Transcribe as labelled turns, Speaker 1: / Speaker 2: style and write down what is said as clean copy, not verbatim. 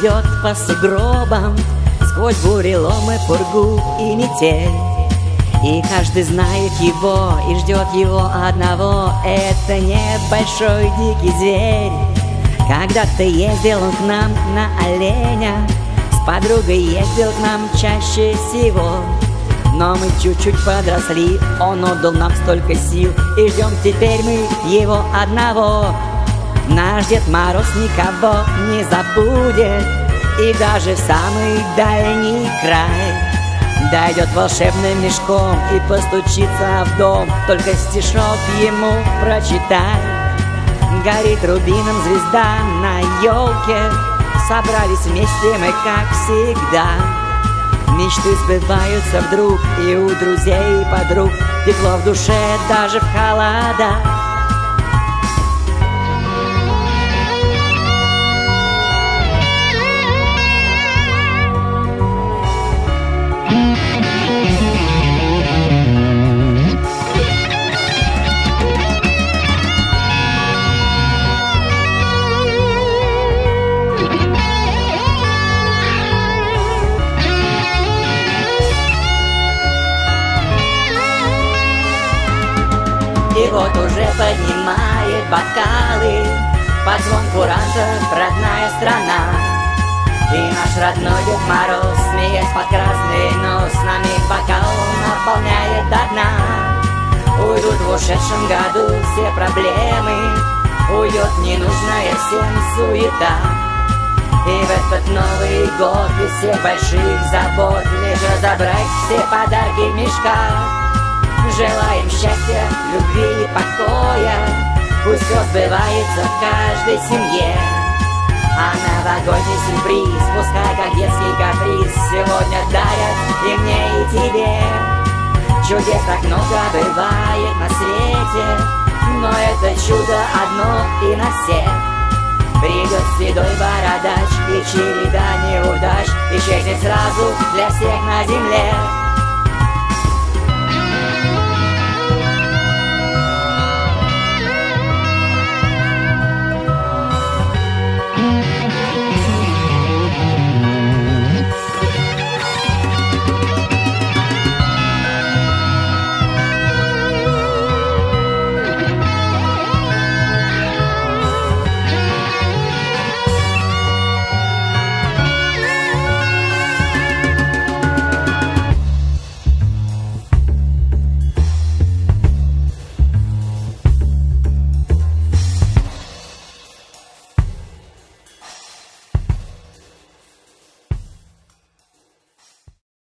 Speaker 1: идет по сугробам, сквозь буреломы, пургу и метель. И каждый знает его и ждет его одного. Это небольшой дикий зверь. Когда-то ездил он к нам на оленя, с подругой ездил к нам чаще всего. Но мы чуть-чуть подросли, он отдал нам столько сил, и ждем теперь мы его одного. Наш Дед Мороз никого не забудет, и даже в самый дальний край дойдет волшебным мешком и постучится в дом. Только стишок ему прочитай. Горит рубином звезда на елке, собрались вместе мы, как всегда. Мечты сбываются вдруг, и у друзей и подруг тепло в душе даже в холода. И вот уже поднимает бокалы под звон курантов родная страна. И наш родной Дед Мороз, смеясь под красный нос, нами бокал наполняет до дна. Уйдут в ушедшем году все проблемы, уйдет ненужная всем суета. И в этот Новый год из всех больших забот лишь разобрать все подарки в мешках. Желаем счастья, любви и покоя, пусть все сбывается в каждой семье. А новогодний сюрприз, пускай как детский каприз, сегодня дарят и мне, и тебе. Чудес так много бывает на свете, но это чудо одно и на всех. Придет седой бородач, и череда неудач исчезнет сразу для всех на земле.